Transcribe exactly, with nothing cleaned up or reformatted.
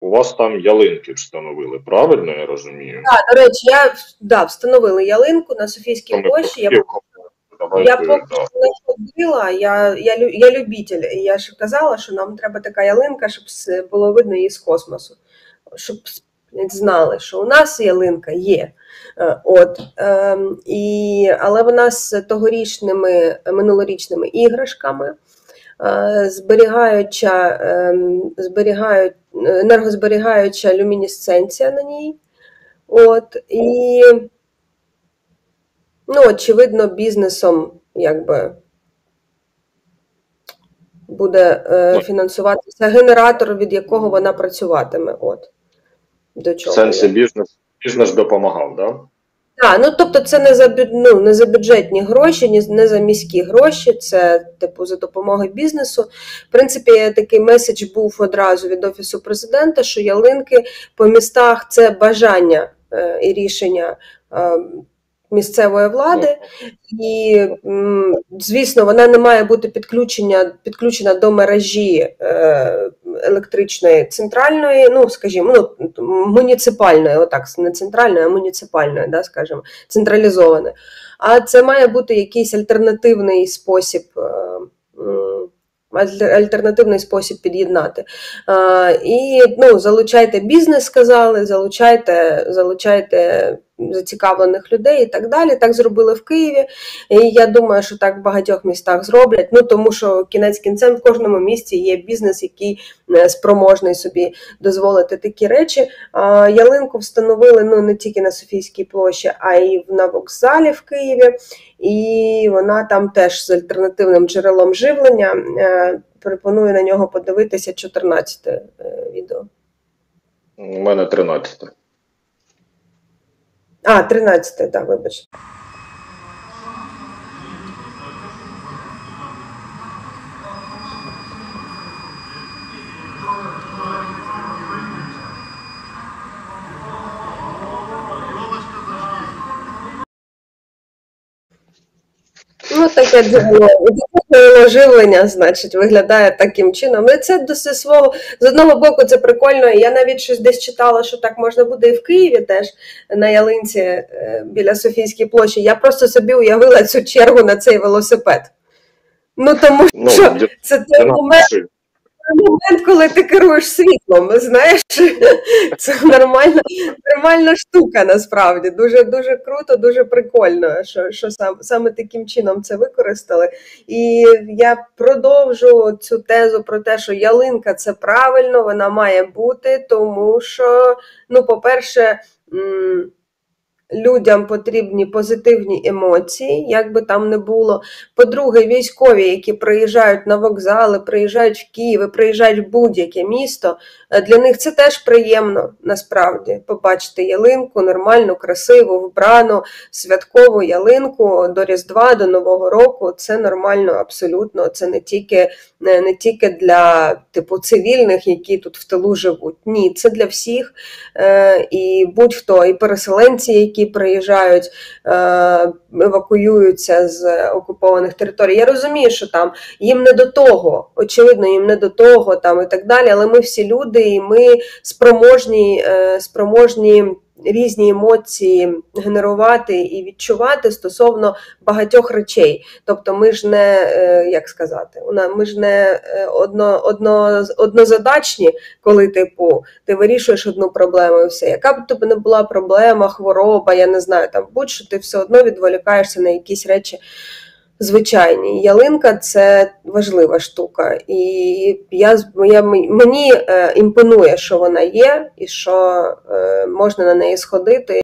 у вас там ялинки встановили, правильно я розумію? Так, до речі, я, да, встановили ялинку на Софійській площі. Я, Давайте, я поки да. не ходила, я, я, я любитель. Я ж казала, що нам треба така ялинка, щоб було видно її з космосу. Щоб знали, що у нас ялинка є. От, е, і, але вона з тогорічними, минулорічними іграшками, е, зберігаюча, е, зберігають, енергозберігаюча люмінесценція на ній. От, і, ну, очевидно, бізнесом, якби, буде е, фінансуватися генератор, від якого вона працюватиме. От, до чого. В сенсі бізнес, бізнес допомагав, так? Да? Так, ну тобто це не за, ну, не за бюджетні гроші, не за міські гроші, це типу за допомогою бізнесу. В принципі, такий меседж був одразу від Офісу Президента, що ялинки по містах – це бажання е, і рішення е, місцевої влади. І, звісно, вона не має бути підключена, підключена до мережі е, електричної центральної, ну, скажімо, ну, муніципальної, отак, не центральної, а муніципальної, да, скажімо, централізованої. А це має бути якийсь альтернативний спосіб, альтернативний спосіб під'єднати. І, ну, залучайте бізнес, сказали, залучайте, залучайте зацікавлених людей і так далі. Так зробили в Києві. І я думаю, що так в багатьох містах зроблять. Ну, тому що кінець кінцем в кожному місті є бізнес, який спроможний собі дозволити такі речі. А, ялинку встановили, ну, не тільки на Софійській площі, а й на вокзалі в Києві. І вона там теж з альтернативним джерелом живлення. Пропоную на нього подивитися чотирнадцяте відео. У мене тринадцяте. А, тринадцяте, так, вибачте. Ну, таке джерело живлення, значить, виглядає таким чином. І це до свого, з одного боку, це прикольно. Я навіть щось десь читала, що так можна буде і в Києві теж, на ялинці біля Софійської площі. Я просто собі уявила цю чергу на цей велосипед. Ну, тому ну, що це той момент, момент, коли ти керуєш світлом, знаєш, це нормальна, нормальна штука насправді, дуже, дуже круто, дуже прикольно, що, що сам, саме таким чином це використали. І я продовжу цю тезу про те, що ялинка – це правильно, вона має бути, тому що, ну, по-перше, людям потрібні позитивні емоції, як би там не було. По-друге, військові, які приїжджають на вокзали, приїжджають в Київ, приїжджають в будь-яке місто, для них це теж приємно, насправді, побачити ялинку, нормальну, красиву, вбрану, святкову ялинку до Різдва, до Нового року. Це нормально, абсолютно. Це не тільки, не, не тільки для, типу, цивільних, які тут в тилу живуть. Ні, це для всіх. Е, і будь-хто, і переселенці, які приїжджають, е, евакуюються з окупованих територій. Я розумію, що там їм не до того, очевидно, їм не до того там і так далі, але ми всі люди, і ми спроможні, е, спроможні різні емоції генерувати і відчувати стосовно багатьох речей. Тобто ми ж не, е, як сказати, ми ж не одно, одно, однозадачні, коли типу ти вирішуєш одну проблему і все. Яка б тобі не була проблема, хвороба, я не знаю, там будь-що, ти все одно відволікаєшся на якісь речі звичайні. Ялинка – це важлива штука. І я, я, мені е, імпонує, що вона є, і що е, можна на неї сходити.